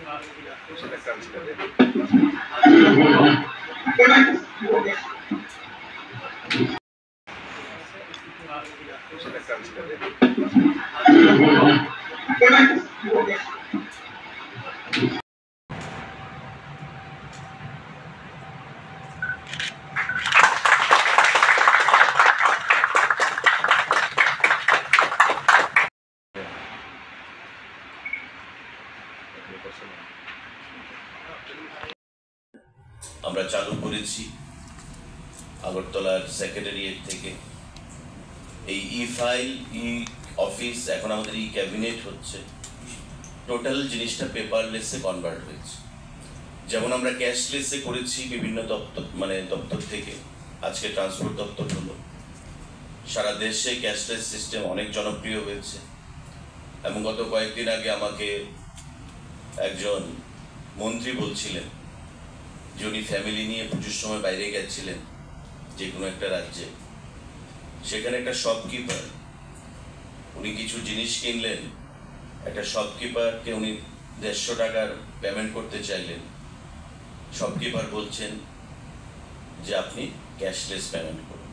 আমরা চালু করেছি আগরতলার সেক্রেটারিয়েট থেকে এই ই-ফাইল অফিস, এখন আমাদের ক্যাবিনেট হচ্ছে। টোটাল জিনিসটা পেপারলেসে কনভার্ট হয়েছে। যেমন আমরা ক্যাশলেসে করেছি বিভিন্ন দপ্তর থেকে, আজকে ট্রান্সপোর্ট দপ্তর হলো। সারা দেশে ক্যাশলেস সিস্টেম অনেক জনপ্রিয় হয়েছে এবং গত কয়েকদিন আগে আমাকে একজন মন্ত্রী বলছিলেন যে উনি ফ্যামিলি নিয়ে পুজোর সময় বাইরে গেছিলেন যে কোনো একটা রাজ্যে, সেখানে একটা শপকিপার, উনি কিছু জিনিস কিনলেন, একটা শপকিপারকে উনি 150 টাকার পেমেন্ট করতে চাইলেন। শপকিপার বলছেন যে আপনি ক্যাশলেস পেমেন্ট করুন।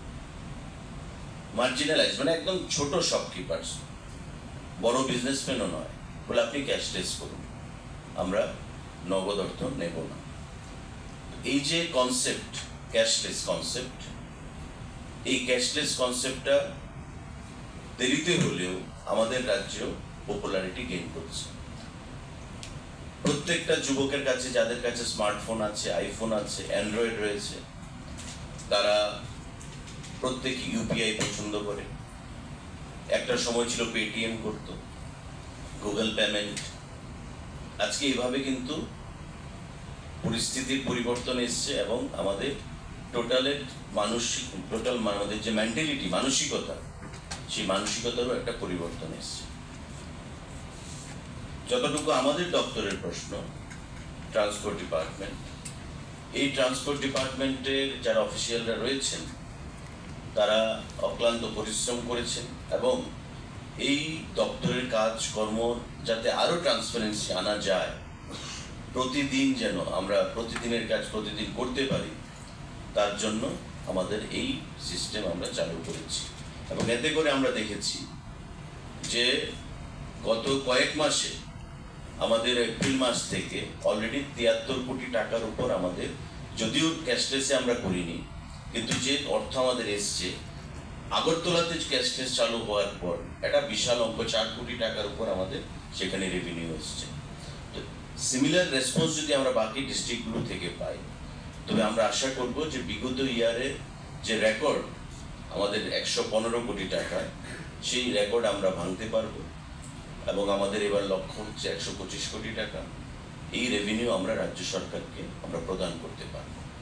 মার্জিনালাইজ, মানে একদম ছোট শপকিপার, বড় বিজনেসম্যানও নয়, বলে আপনি ক্যাশলেস করুন, আমরা নগদ অর্থ নেব না। এই যে কনসেপ্ট, ক্যাশলেস কনসেপ্ট, এই ক্যাশলেস কনসেপ্টটা দেরিতে হলেও আমাদের রাজ্য পপুলারিটি গেইন করছে। প্রত্যেকটা যুবকের কাছে, যাদের কাছে স্মার্টফোন আছে, আইফোন আছে, অ্যান্ড্রয়েড রয়েছে, তারা প্রত্যেক ইউপিআই পছন্দ করে। একটা সময় ছিল পেটিএম করতো, গুগল পেমেন্ট। আজকে এইভাবে কিন্তু পরিস্থিতির পরিবর্তন এসছে এবং আমাদের আমাদের যে মেন্টালিটি, মানসিকতা, সেই মানসিকতারও একটা পরিবর্তন এসছে। যতটুকু আমাদের দপ্তরের প্রশ্ন, ট্রান্সপোর্ট ডিপার্টমেন্ট, এই ট্রান্সপোর্ট ডিপার্টমেন্টের যারা অফিসিয়ালরা রয়েছেন তারা অক্লান্ত পরিশ্রম করেছেন এবং এই দপ্তরের কাজকর্ম যাতে আরো ট্রান্সপারেন্সি আনা যায়, প্রতিদিন যেন আমরা প্রতিদিনের কাজ প্রতিদিন করতে পারি, তার জন্য আমাদের এই সিস্টেম আমরা চালু করেছি। এবং এতে করে আমরা দেখেছি যে গত কয়েক মাসে আমাদের এপ্রিল মাস থেকে অলরেডি 73 কোটি টাকার উপর আমাদের, যদিও ক্যাশলেসে আমরা করিনি, কিন্তু যে অর্থ আমাদের এসছে আগরতলাতে ক্যাশলেস চালু হওয়ার পর একটা বিশাল অঙ্ক, 4 কোটি টাকার উপর আমাদের সেখানে রেভিনিউ এসছে। তো সিমিলার রেসপন্স যদি আমরা বাকি ডিস্ট্রিক্টগুলো থেকে পাই, তবে আমরা আশা করব যে বিগত ইয়ারে যে রেকর্ড আমাদের 115 কোটি টাকা, সেই রেকর্ড আমরা ভাঙতে পারবো এবং আমাদের এবার লক্ষ্য হচ্ছে 125 কোটি টাকা। এই রেভিনিউ আমরা রাজ্য সরকারকে আমরা প্রদান করতে পারবো।